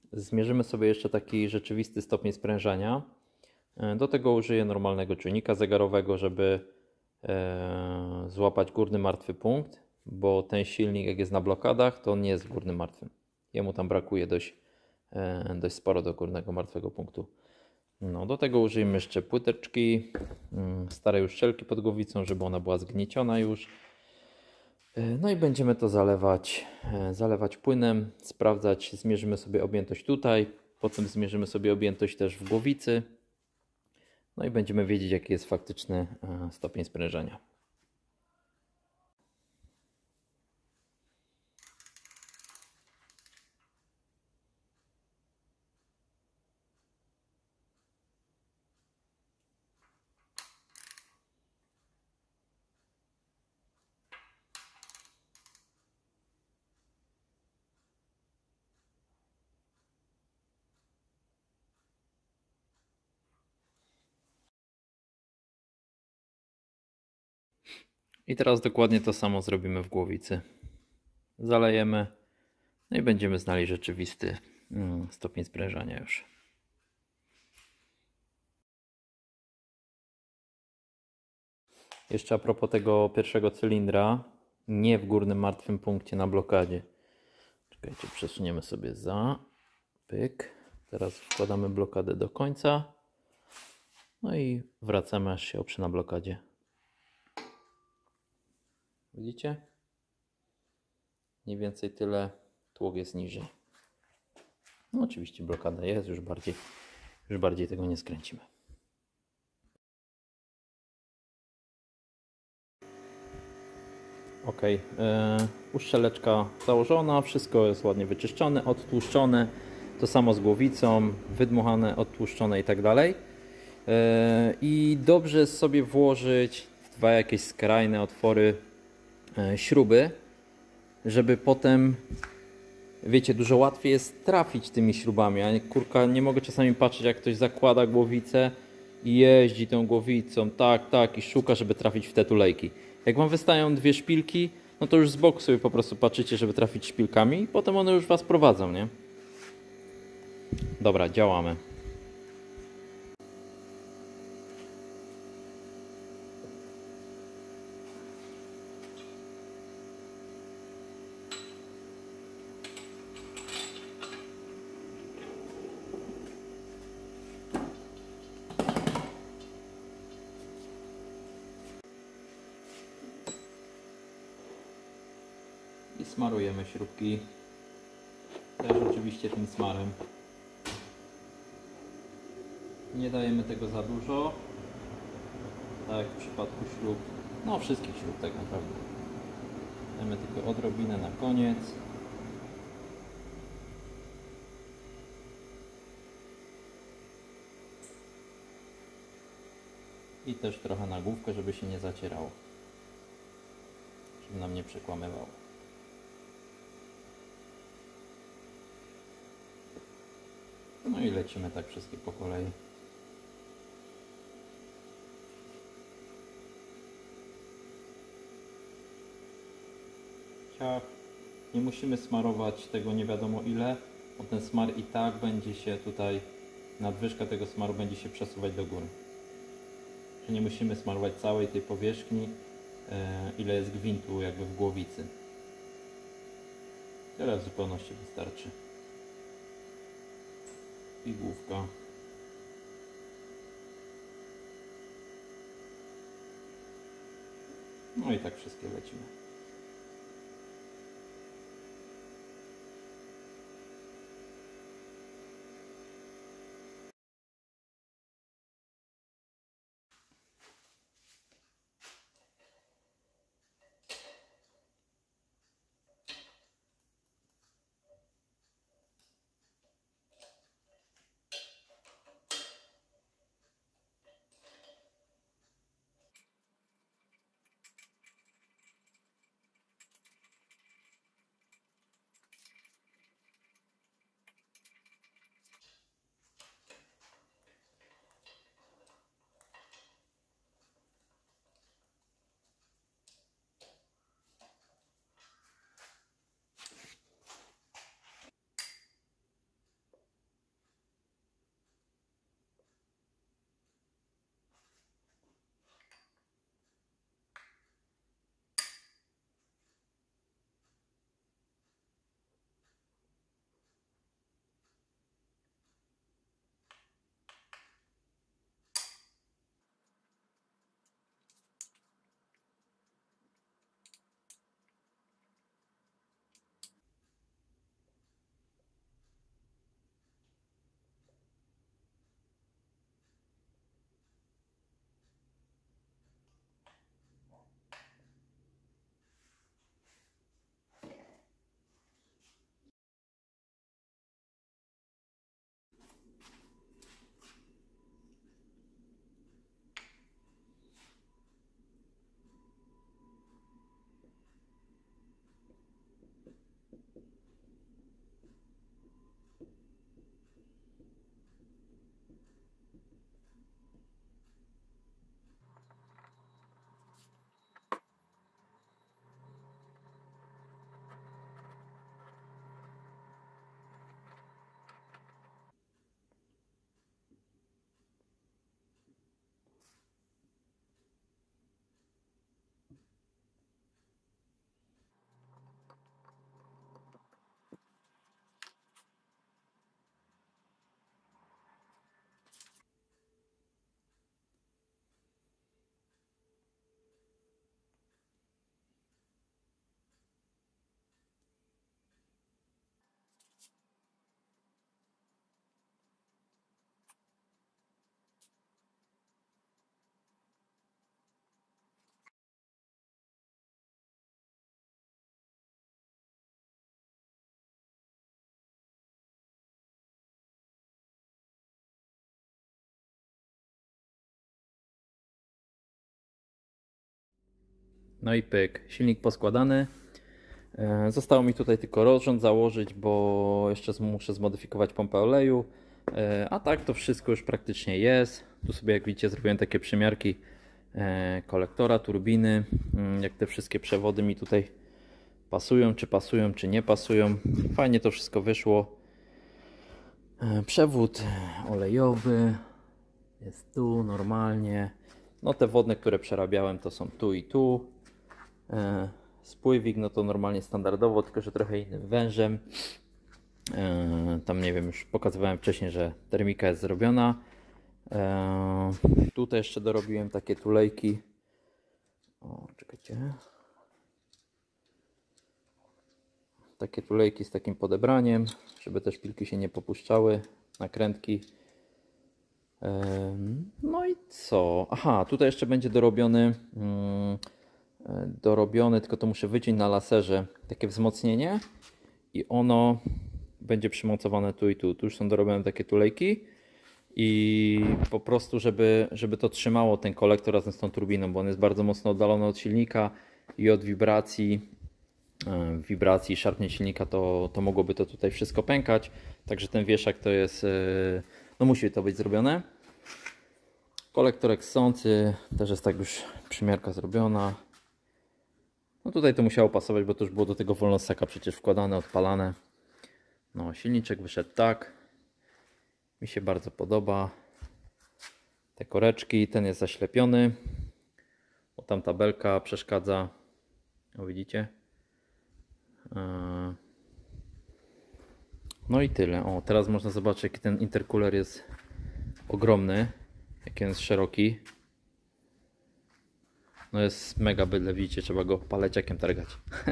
Zmierzymy sobie jeszcze taki rzeczywisty stopień sprężania. Do tego użyję normalnego czujnika zegarowego, żeby złapać górny martwy punkt, bo ten silnik, jak jest na blokadach, to on nie jest górnym martwym. Jemu tam brakuje dość sporo do górnego martwego punktu. No, do tego użyjemy jeszcze płyteczki, starej już szczelki pod głowicą, żeby ona była zgnieciona już. No i będziemy to zalewać płynem, sprawdzać, zmierzymy sobie objętość tutaj, potem zmierzymy sobie objętość też w głowicy. No i będziemy wiedzieć, jaki jest faktyczny stopień sprężenia. I teraz dokładnie to samo zrobimy w głowicy. Zalejemy, no i będziemy znali rzeczywisty stopień sprężania już. Jeszcze a propos tego pierwszego cylindra, nie w górnym martwym punkcie na blokadzie. Czekajcie, przesuniemy sobie za. Pyk. Teraz wkładamy blokadę do końca. No i wracamy, aż się oprze na blokadzie. Widzicie? Mniej więcej tyle, tłok jest niżej. No oczywiście blokada jest, już bardziej tego nie skręcimy. Ok, uszczeleczka założona, wszystko jest ładnie wyczyszczone, odtłuszczone. To samo z głowicą, wydmuchane, odtłuszczone i tak dalej. I dobrze jest sobie włożyć w dwa jakieś skrajne otwory śruby, żeby potem, wiecie, dużo łatwiej jest trafić tymi śrubami. A kurka, nie mogę czasami patrzeć, jak ktoś zakłada głowicę i jeździ tą głowicą, tak, i szuka, żeby trafić w te tulejki. Jak wam wystają dwie szpilki, no to już z boku sobie po prostu patrzycie, żeby trafić szpilkami i potem one już was prowadzą, nie? Dobra, działamy. I smarujemy śrubki. Też oczywiście tym smarem. Nie dajemy tego za dużo. Tak jak w przypadku śrub. No wszystkich śrub tak naprawdę. Dajemy tylko odrobinę na koniec. I też trochę na główkę, żeby się nie zacierało. Żeby nam nie przekłamywało. No i lecimy tak wszystkie po kolei. Ciach. Nie musimy smarować tego nie wiadomo ile, bo ten smar i tak będzie się tutaj, nadwyżka tego smaru będzie się przesuwać do góry. Nie musimy smarować całej tej powierzchni, ile jest gwintu jakby w głowicy. Tyle w zupełności wystarczy. I główka. No i tak wszystkie lecimy. No i pyk, silnik poskładany. Zostało mi tutaj tylko rozrząd założyć, bo jeszcze muszę zmodyfikować pompę oleju. A tak to wszystko już praktycznie jest. Tu sobie, jak widzicie, zrobiłem takie przymiarki kolektora, turbiny, jak te wszystkie przewody mi tutaj pasują, czy nie pasują. Fajnie to wszystko wyszło. Przewód olejowy jest tu normalnie. No te wodne, które przerabiałem, to są tu i tu. Spływik, no to normalnie standardowo, tylko że trochę innym wężem. Tam nie wiem, już pokazywałem wcześniej, że termika jest zrobiona. Tutaj jeszcze dorobiłem takie tulejki. O, czekajcie. Takie tulejki z takim podebraniem, żeby te szpilki się nie popuszczały, nakrętki. No i co? Aha, tutaj jeszcze będzie dorobiony, tylko to muszę wyciąć na laserze, takie wzmocnienie i ono będzie przymocowane tu i tu. Tu już są dorobione takie tulejki i po prostu, żeby to trzymało ten kolektor razem z tą turbiną, bo on jest bardzo mocno oddalony od silnika i od wibracji, szarpnięć silnika, to mogłoby to tutaj wszystko pękać. Także ten wieszak to jest, no musi to być zrobione. Kolektorek ssący też jest tak już przymiarka zrobiona. No tutaj to musiało pasować, bo to już było do tego wolnosseka przecież wkładane, odpalane. No silniczek wyszedł tak. Mi się bardzo podoba. Te koreczki, ten jest zaślepiony. Bo tam tabelka przeszkadza. O, widzicie? No i tyle. O, teraz można zobaczyć, jaki ten intercooler jest ogromny. Jaki on jest szeroki. No jest mega bydle, widzicie, trzeba go paleciakiem targać.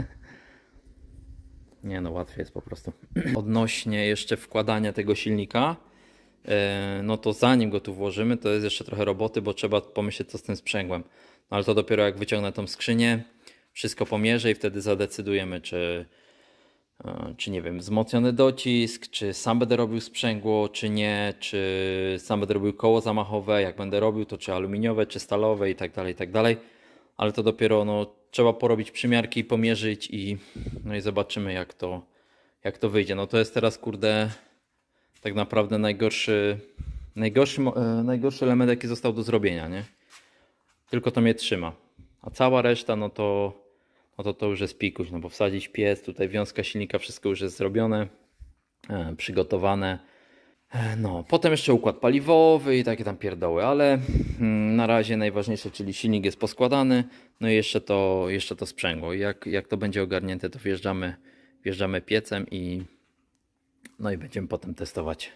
Nie no, łatwiej jest po prostu. Odnośnie jeszcze wkładania tego silnika, no to zanim go tu włożymy, to jest jeszcze trochę roboty, bo trzeba pomyśleć, co z tym sprzęgłem. No ale to dopiero jak wyciągnę tą skrzynię, wszystko pomierzę i wtedy zadecydujemy, czy nie wiem, wzmocniony docisk, czy sam będę robił sprzęgło, czy nie, czy sam będę robił koło zamachowe, jak będę robił to czy aluminiowe, czy stalowe i tak dalej, i tak dalej. Ale to dopiero no, trzeba porobić przymiarki, pomierzyć no i zobaczymy jak to wyjdzie. No to jest teraz, kurde, tak naprawdę najgorszy element, jaki został do zrobienia, nie? Tylko to mnie trzyma. A cała reszta, no to już jest pikuś, no bo wsadzić piec, tutaj wiązka silnika, wszystko już jest zrobione, przygotowane. No, potem jeszcze układ paliwowy i takie tam pierdoły, ale na razie najważniejsze, czyli silnik jest poskładany, no i jeszcze to sprzęgło. I jak to będzie ogarnięte, to wjeżdżamy piecem no i będziemy potem testować.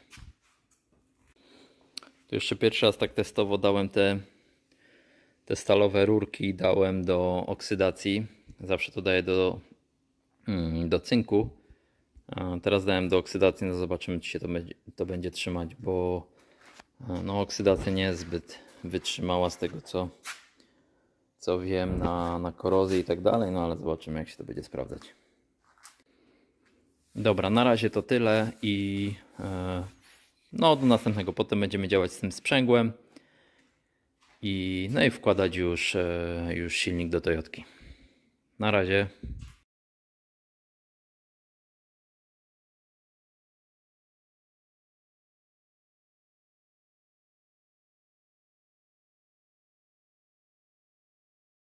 Tu jeszcze pierwszy raz tak testowo dałem te stalowe rurki, dałem do oksydacji. Zawsze to daję do cynku. A teraz dałem do oksydacji, no zobaczymy, czy się to będzie trzymać, bo no, oksydacja nie jest zbyt wytrzymała z tego, co wiem, na korozję i tak dalej, no ale zobaczymy, jak się to będzie sprawdzać. Dobra, na razie to tyle i no do następnego, potem będziemy działać z tym sprzęgłem no i wkładać już silnik do Toyotki. Na razie.